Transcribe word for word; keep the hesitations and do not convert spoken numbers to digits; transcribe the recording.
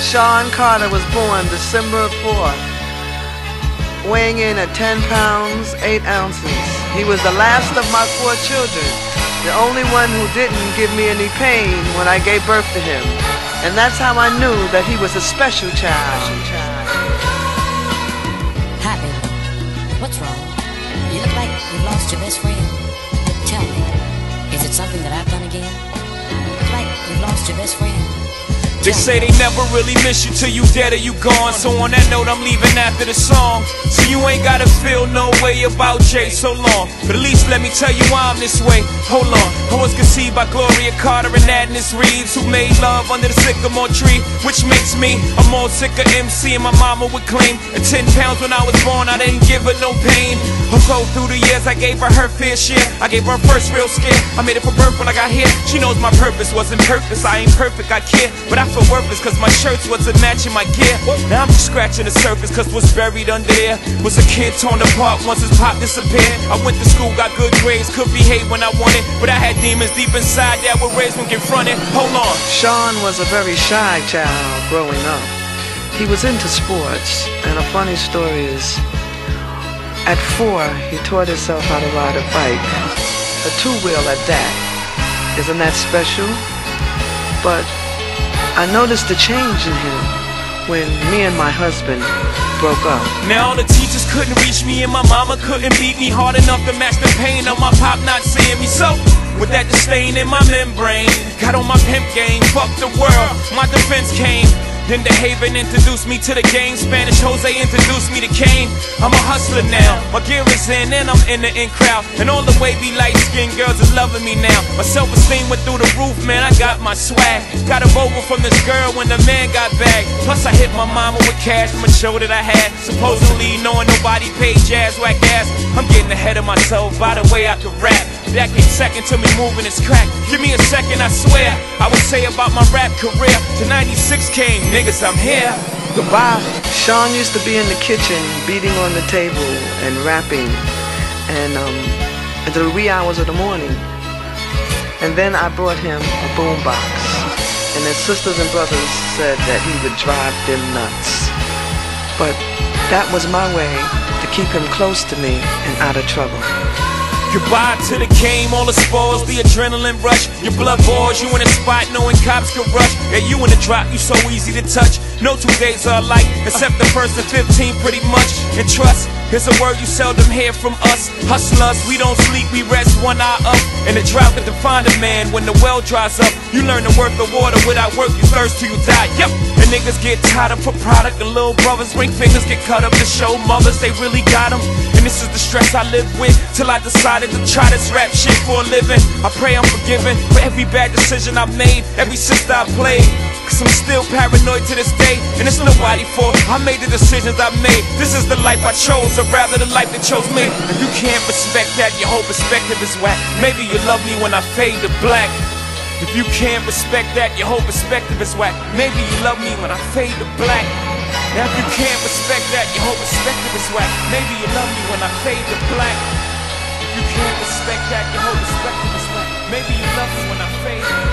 Sean Carter was born December fourth, weighing in at ten pounds, eight ounces. He was the last of my four children, the only one who didn't give me any pain when I gave birth to him. And that's how I knew that he was a special child. Hi, baby. What's wrong? You look like you've lost your best friend. Tell me, is it something that I've done again? You look like you've lost your best friend. They say they never really miss you till you dead or you gone. So on that note, I'm leaving after the song. So you ain't gotta feel no way about Jay so long. But at least let me tell you why I'm this way. Hold on. I was conceived by Gloria Carter and Agnes Reeves, who made love under the sycamore tree, which makes me a more sicker M C. And my mama would claim at ten pounds when I was born, I didn't give her no pain. Although through the years I gave her her fair share, I gave her first real scare. I made it for birth when I got here. She knows my purpose wasn't purpose. I ain't perfect, I care, but I feel worthless cause my shirts wasn't matching my gear. Now I'm just scratching the surface cause what's buried under there was a kid torn apart once his pop disappeared. I went to school, got good grades, could behave when I wanted, but I had demons deep inside that were raised when confronted. Hold on. Sean was a very shy child growing up. He was into sports, and a funny story is, at four, he taught himself how to ride a bike, a two-wheel at that. Isn't that special? But I noticed a change in him when me and my husband broke up. Now all the teachers couldn't reach me and my mama couldn't beat me hard enough to match the pain of my pop not seeing me. So with that disdain in my membrane, got on my pimp game, fuck the world, my defense came. Then the Haven introduced me to the game. Spanish Jose introduced me to Kane. I'm a hustler now, my gear is in and I'm in the in crowd. And all the wavy light-skinned girls is loving me now. My self-esteem went through the roof, man, I got my swag. Got a Volvo from this girl when the man got back. Plus I hit my mama with cash from a show that I had. Supposedly knowing nobody paid jazz whack ass. I'm getting ahead of myself by the way I could rap. That came second to me moving this crack. Give me a second, I swear I would say about my rap career. To ninety-six came, niggas, I'm here. Goodbye. Sean used to be in the kitchen beating on the table and rapping and um, until the wee hours of the morning. And then I brought him a boombox, and his sisters and brothers said that he would drive them nuts. But that was my way to keep him close to me and out of trouble. Goodbye to the game, all the spores, the adrenaline rush. Your blood boils, you in a spot knowing cops can rush. Yeah, you in the drop, you so easy to touch. No two days are alike, except the first and fifteen pretty much. And trust is a word you seldom hear from us. Hustlers, we don't sleep, we rest one eye up. And the drought can define a man when the well dries up. You learn to work the water, without work you thirst till you die. Yep. And niggas get tied up for product, and little brothers ring fingers get cut up to show mothers they really got them. And this is the stress I live with till I decided to try this rap shit for a living. I pray I'm forgiven for every bad decision I've made, every sister I played. Cause I'm still paranoid to this day, and it's nobody's fault. I made the decisions I made. This is the life I chose, or rather the life that chose me. If you can't respect that, your whole perspective is whack. Maybe you love me when I fade to black. If you can't respect that, your whole perspective is whack. Maybe you love me when I fade to black. Now if you can't respect that, your whole perspective is whack. Maybe you love me when I fade to black. If you can't respect that, your whole perspective is whack. Maybe you love me when I fade to black.